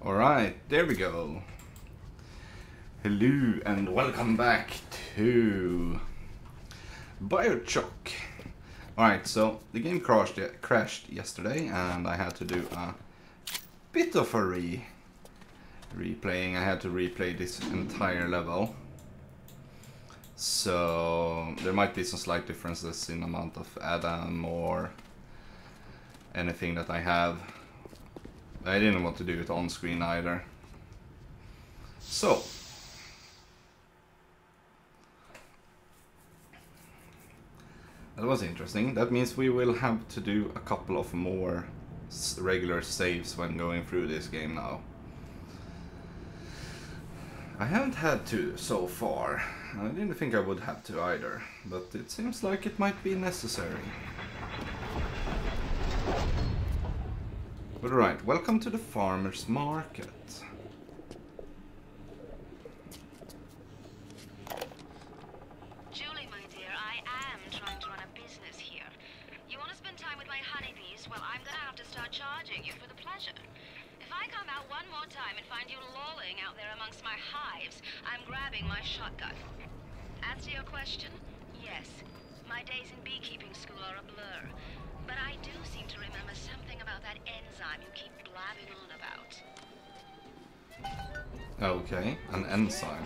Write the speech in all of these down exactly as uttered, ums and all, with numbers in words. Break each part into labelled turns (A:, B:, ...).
A: Alright, there we go. Hello and welcome back to BioShock. Alright, so the game crashed, crashed yesterday and I had to do a bit of a re replaying. I had to replay this entire level. So there might be some slight differences in amount of Adam or anything that I have. I didn't want to do it on screen either. So that was interesting. That means we will have to do a couple of more regular saves when going through this game now. I haven't had to so far. I didn't think I would have to either, but it seems like it might be necessary. But alright, welcome to the farmer's market.
B: Julie, my dear, I am trying to run a business here. You want to spend time with my honeybees? Well, I'm gonna have to start charging you for the pleasure. If I come out one more time and find you lolling out there amongst my hives, I'm grabbing my shotgun. As to your question, yes, my days in beekeeping school are a blur. But I do seem to remember something about that enzyme you keep blabbing on about.
A: Okay, an enzyme.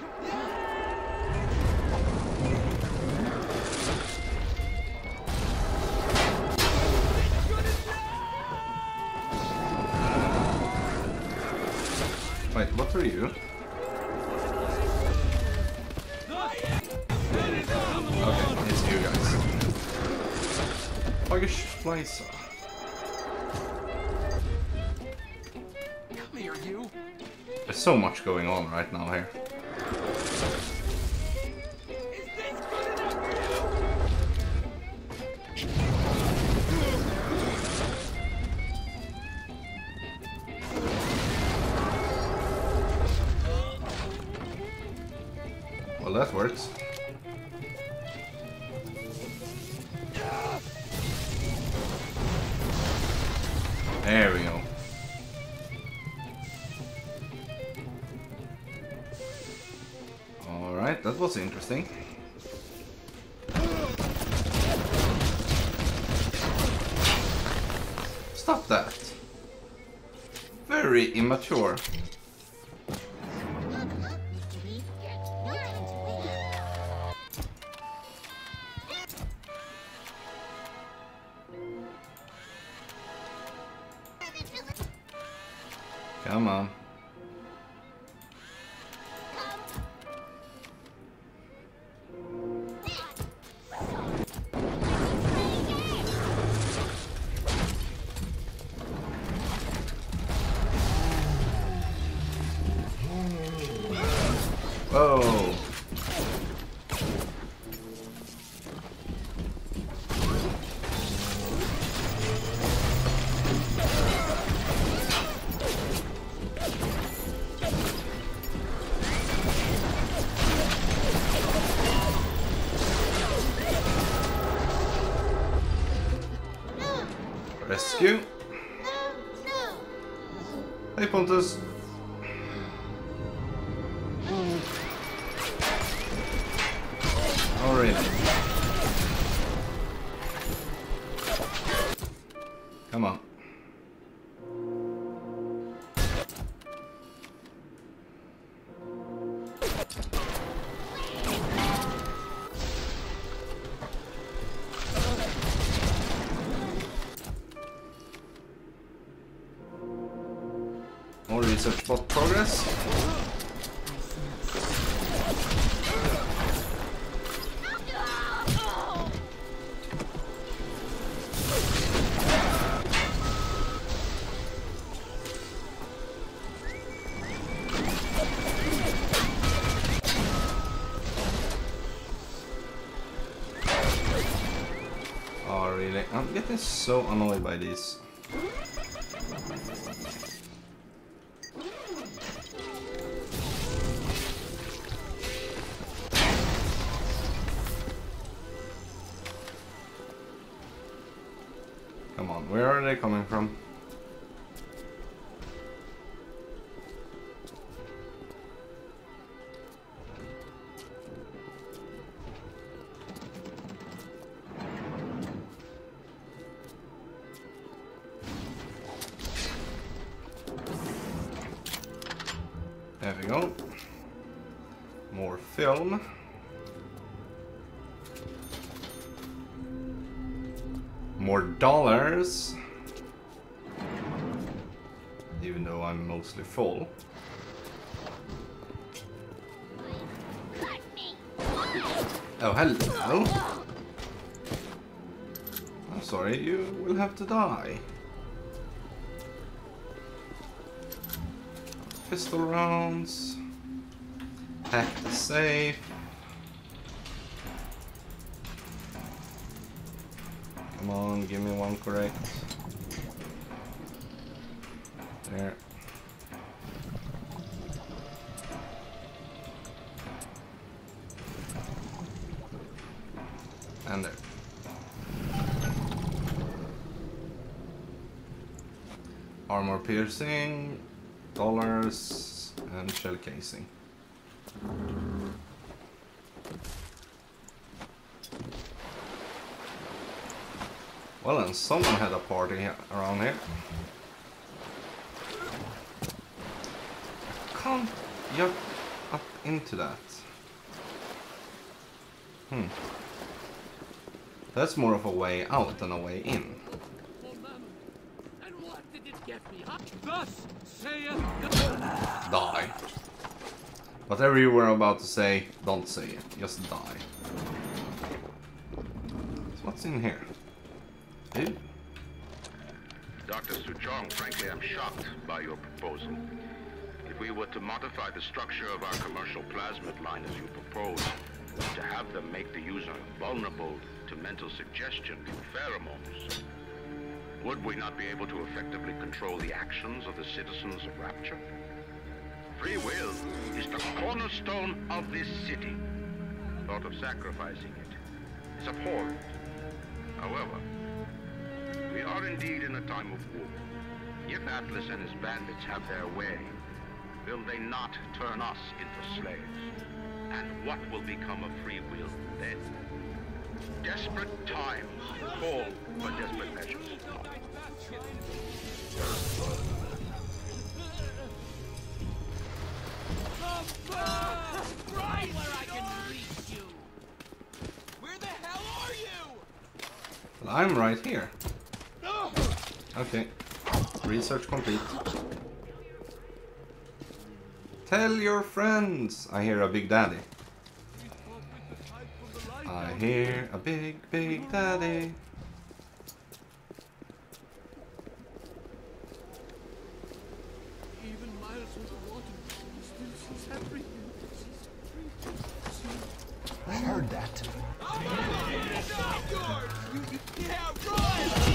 A: Wait, what are you? Okay, it's you guys. Fagerspleiser.
C: Come here, you.
A: There's so much going on right now here. Well, that works. There we go. Alright, that was interesting. Stop that. Very immature. Come on. Whoa. Rescue. Hey, Pontus. Oh, really? Come on. More research bot progress. Oh, really? I'm getting so annoyed by these. Come on, where are they coming from? There we go. More film. More dollars. Even though I'm mostly full. Oh, hello. I'm sorry, you will have to die. Pistol rounds. Hack the safe. Come on, give me one correct. There. And there. Armor piercing, dollars, and shell casing. Well, and someone had a party around here. I can't get up into that. Hmm. That's more of a way out than a way in.
C: And what did it get me? Thus saith
A: Die. Whatever you were about to say, don't say it. Just die. So what's in here? Ew.
D: Doctor Suchong, frankly, I'm shocked by your proposal. If we were to modify the structure of our commercial plasmid line as you propose, to have them make the user vulnerable to mental suggestion through pheromones, would we not be able to effectively control the actions of the citizens of Rapture? Free will is the cornerstone of this city. Thought of sacrificing it is abhorrent. However, we are indeed in a time of war. If Atlas and his bandits have their way, will they not turn us into slaves? And what will become of free will then? Desperate times call for desperate measures.
C: right where I can reach you. Where the hell are you?
A: Well, I'm right here. Okay. Research complete. Tell your friends. I hear a big daddy. I hear a big, big daddy.
C: Even miles underwater, still sees everything.
E: I heard that.
C: You, you, yeah, run!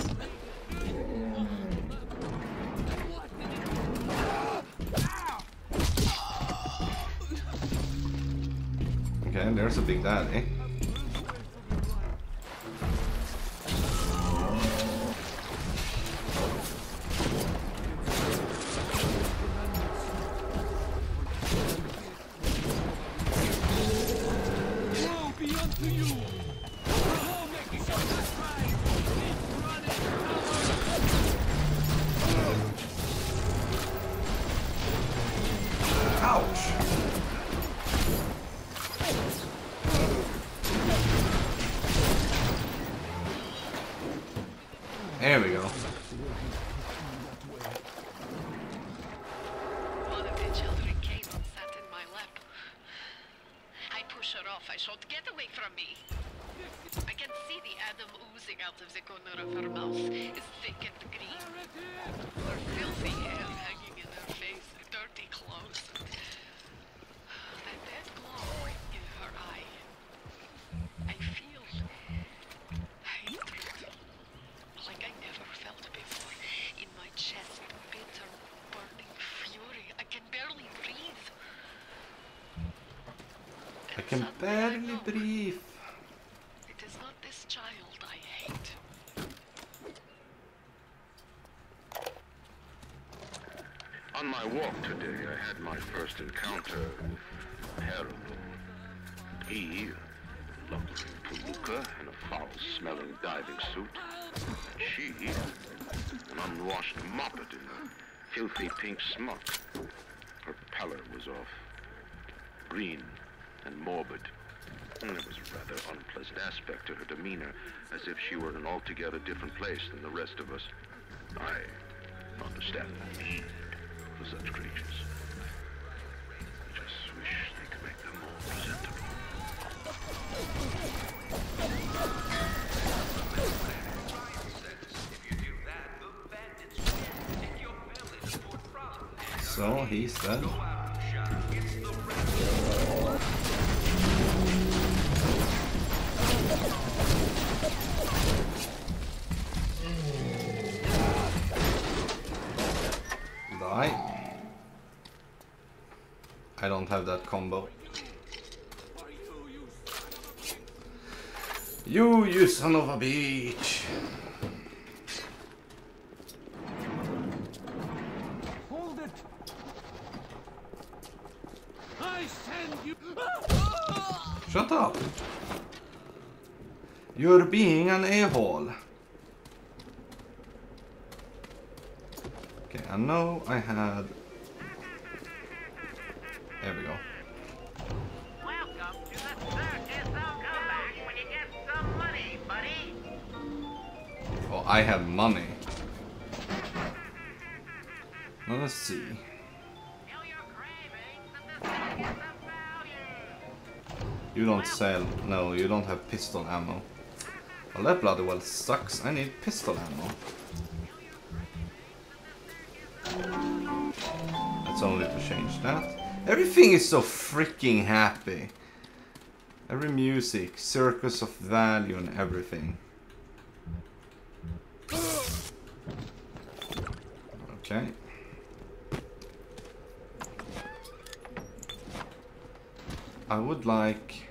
A: Okay, there's a big daddy.
C: Woe be unto you! Oh, make it so that's right!
A: Ouch! There we go.
F: One of the children came and sat in my lap. I push her off. I shout, "Get away from me!" I can see the Adam oozing out of the corner of her mouth. It's thick and green. Her filthy hair hanging in her face, dirty clothes. That dead glow in her eye. I feel hatred. Like I never felt before. In my chest, bitter, burning fury. I can barely breathe.
A: I can barely breathe.
F: It is not this child I hate.
D: On my walk today, I had my first encounter with Harold. He, lovely Toluca in a foul-smelling diving suit. She, an unwashed moppet in a filthy pink smock. Her pallor was off. Green and morbid. And there was a rather unpleasant aspect to her demeanor, as if she were in an altogether different place than the rest of us. I understand the need for such creatures. I just wish they could make them more presentable.
A: So he's dead. Die. I don't have that combo. You, you son of a bitch.
C: Hold it! I send you.
A: Shut up. You're being an a-hole. Okay, I know I had... There we go.
G: Welcome to the circus of comeback when you get some money, buddy.
A: Oh, I have money. Now let's see.
G: Feel your cravings at the circus of value.
A: You don't sell... No, you don't have pistol ammo. Well, that bloody well sucks. I need pistol ammo. That's only to change that. Everything is so freaking happy. Every music, circus of value and everything. Okay. I would like...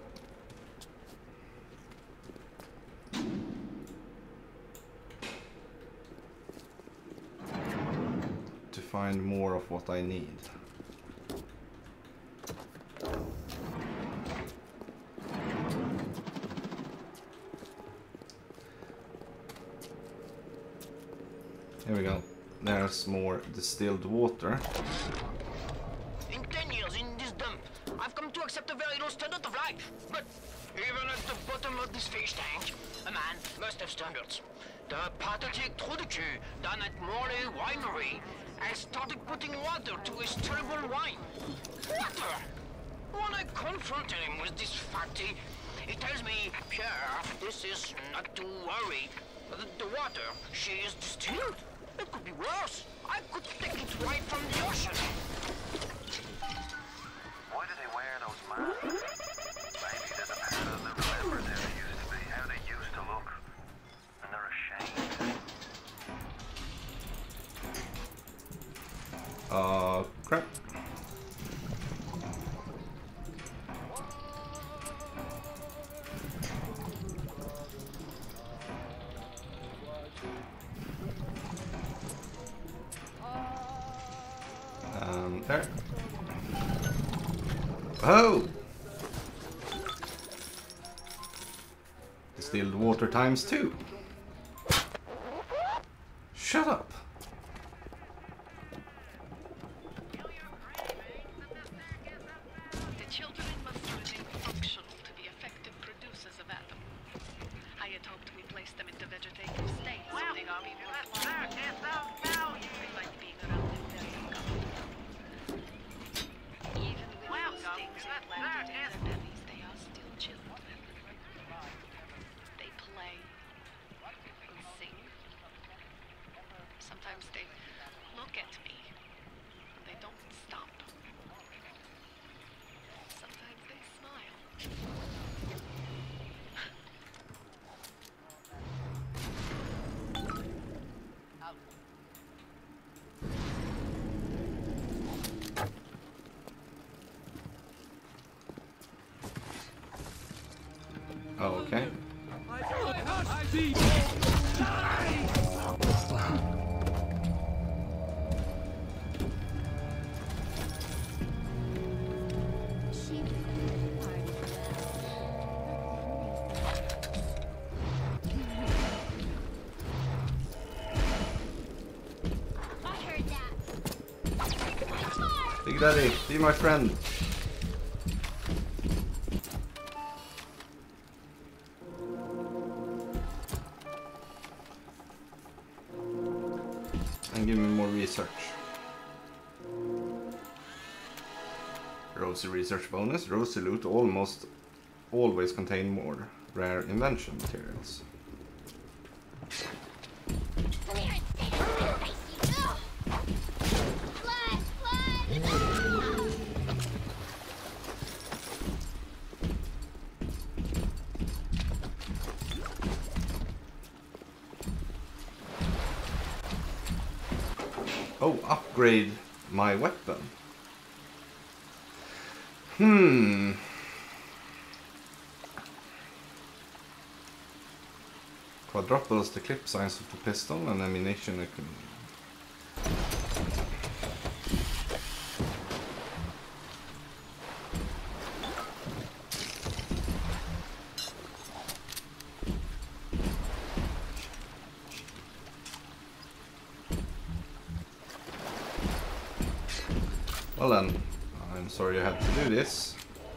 A: to find more of what I need. Here we go. There's more distilled water.
H: In ten years in this dump, I've come to accept a very low standard of life. But even at the bottom of this fish tank, a man must have standards. The pathetic Trudeau down at Morley Winery has started putting water to his terrible wine. Water! When I confronted him with this fact, he, he tells me, Pierre, this is not to worry. The, the water, she is distilled. It could be worse. I could take it right from the ocean.
I: Why do they wear those masks? Maybe they're the pattern that remember how they used to be, how they used to look. And they're ashamed.
A: Uh, crap. Um, there. Oh! Distilled water times two. Shut up.
F: The children must remain functional to be effective producers of Adam. I had hoped we placed them into vegetative states so they would be more pliable. We like being around them very uncomfortable. Even with those things implanted in their bellies, they are still children. They play and sing. Sometimes they look at me and they don't stop. Sometimes they smile.
A: Oh, okay.
C: I see.
A: Daddy, be my friend. And give me more research. Rosy research bonus. Rosy loot almost always contain more rare invention materials. Oh, upgrade my weapon. Hmm. Quadruples the clip size of the pistol and ammunition. It can... Well then, I'm sorry you had to do this.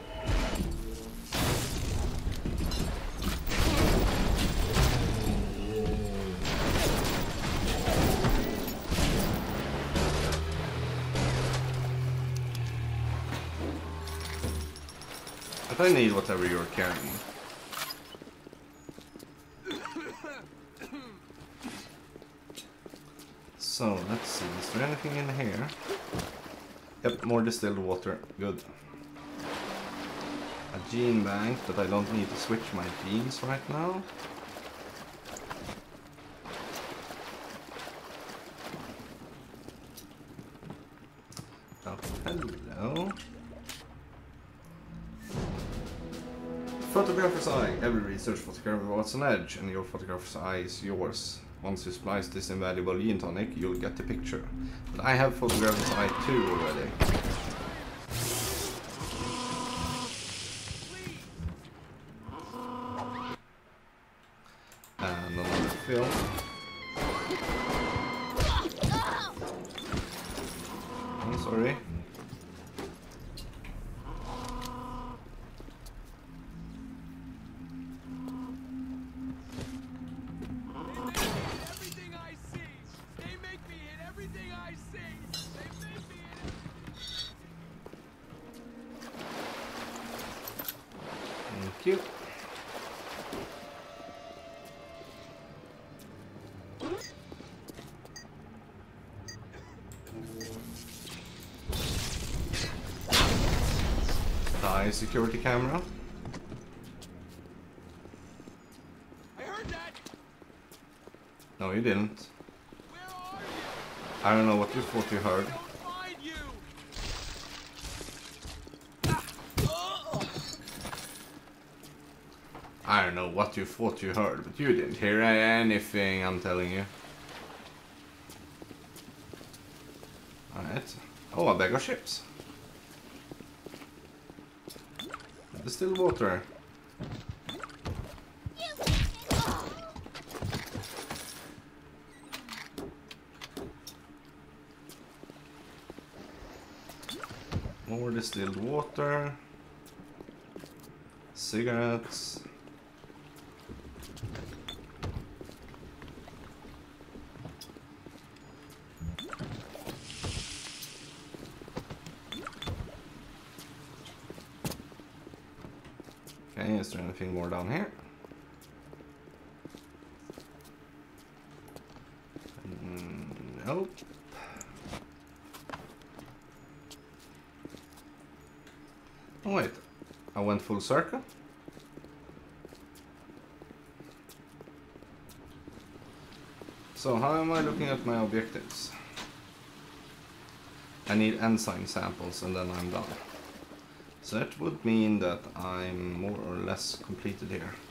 A: But I need whatever you're carrying. So, let's see, is there anything in here? Yep, more distilled water. Good. A gene bank, but I don't need to switch my genes right now. Oh, hello. Photographer's eye. Every research photographer wants an edge, and your photographer's eye is yours. Once you splice this invaluable gene tonic, you'll get the picture. But I have photographer's eye two already. And another film. I'm sorry. Thank you. Die security camera.
C: I heard that.
A: No, you didn't.
C: Where are you?
A: I don't know what you thought you heard.
C: I'll find you.
A: I don't know what you thought you heard, but you didn't hear anything, I'm telling you. Alright. Oh, a bag of chips. Distilled water. More distilled water. Cigarettes. Okay, is there anything more down here? Mm, nope. Oh wait, I went full circle? So how am I looking at my objectives? I need enzyme samples and then I'm done. So that would mean that I'm more or less completed here.